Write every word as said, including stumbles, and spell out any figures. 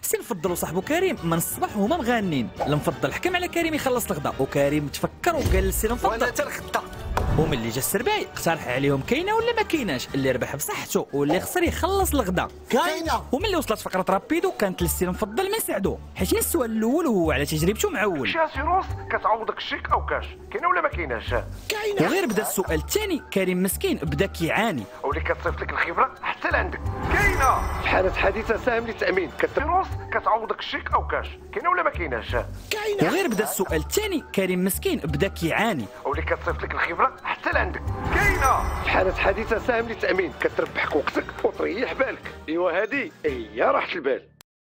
سي نفضل وصاحبو كريم من الصباح وهما مغانين. المفضل حكم على كريم يخلص الغدا، وكريم تفكر وقال للسي المفضل وانا حتى الغدا. وملي جا السرباي اقترح عليهم كاينه ولا ما كايناش، اللي ربح بصحته واللي خسر يخلص الغدا. كاينه. وملي وصلت فقره رابيدو كانت للسي المفضل ما نساعدو، حيت السؤال الاول هو على تجربته مع ول. شي سيروس كتعوضك الشيك او كاش، كاينه ولا ما كايناش؟ كاينه. وغير بدا السؤال الثاني كريم مسكين بدا كيعاني، واللي كتصيفط لك الخبره حتى لعندك. كاينه في حاله حادثه ساهم للتامين، كتروس كتعوضك الشيك او كاش، كاينه ولا ما كايناش؟ كاينه. وغير بدا السؤال الثاني كريم مسكين بدا كيعاني، واللي كتصيفط لك الخبره حتى لعندك. كاينه في حاله حادثه ساهم للتامين، كتربحك وقتك وتريح بالك. ايوا هذه هي راحه البال.